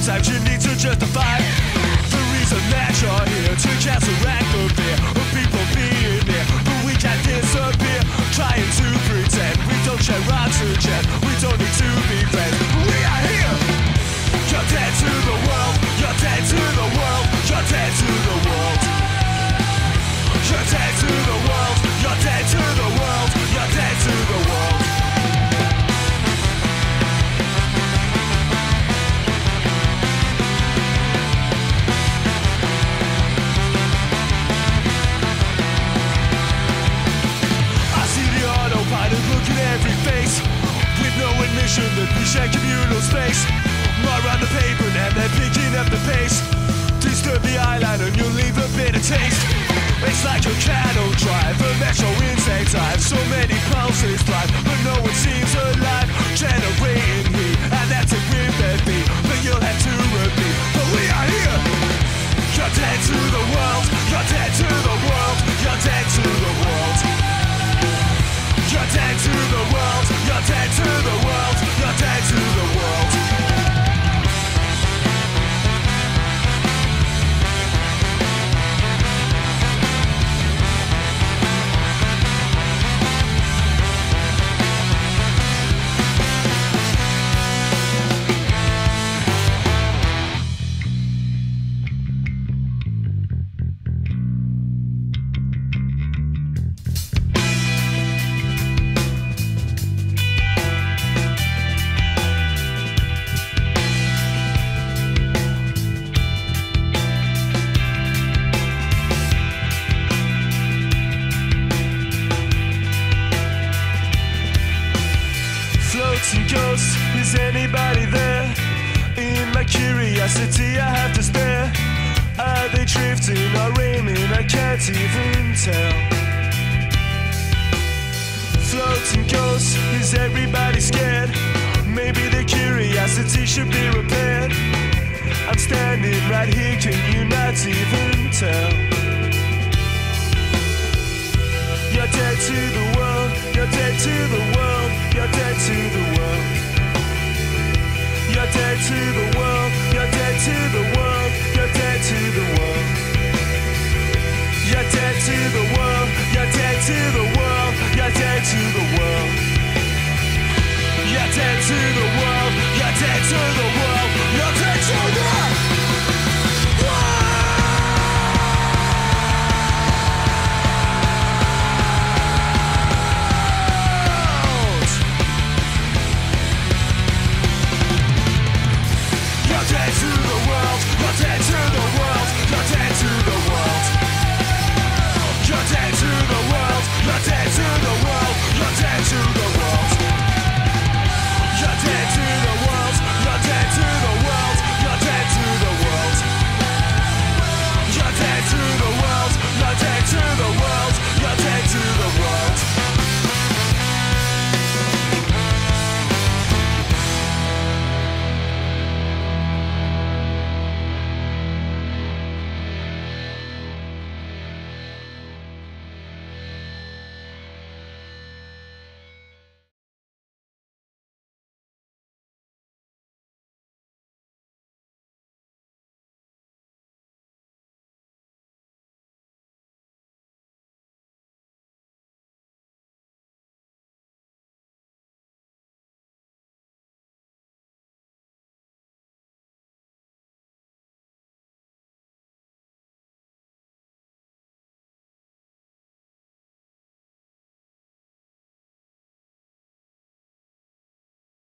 Sometimes you need to justify the reason that you're here, to counteract the fear of people being here. But we can't disappear, trying to pretend we don't share oxygen. We don't need to be friends. We are here. You're dead to the world. You're dead to the world. You're dead to the world. You're dead to the world. You're dead to the world. You're dead to the world. I see the autopilot look at every face, with no admission that we share communal space. More on the pavement and they're picking up the pace. Disturb the eyeline and you'll leave a bitter taste. It's like a cattle drive, a metro insane time. So many pulses thrive, but no one seems alive. Generating heat, and that's it with their beat. But you'll have to repeat, but we are here. You're dead to the world. You're dead to the world. You're dead to the world. You're dead to the world. You're dead to the world. You're dead to the world. And ghosts, is anybody there? In my curiosity I have to stare. Are they drifting or aiming? I can't even tell. Floating ghosts, is everybody scared? Maybe their curiosity should be repaired. I'm standing right here, can you not even tell? You're dead to the world. You're dead to the world. You're dead to the world. You're dead to the world. You're dead to the world. You're dead to the world. You're dead to the world.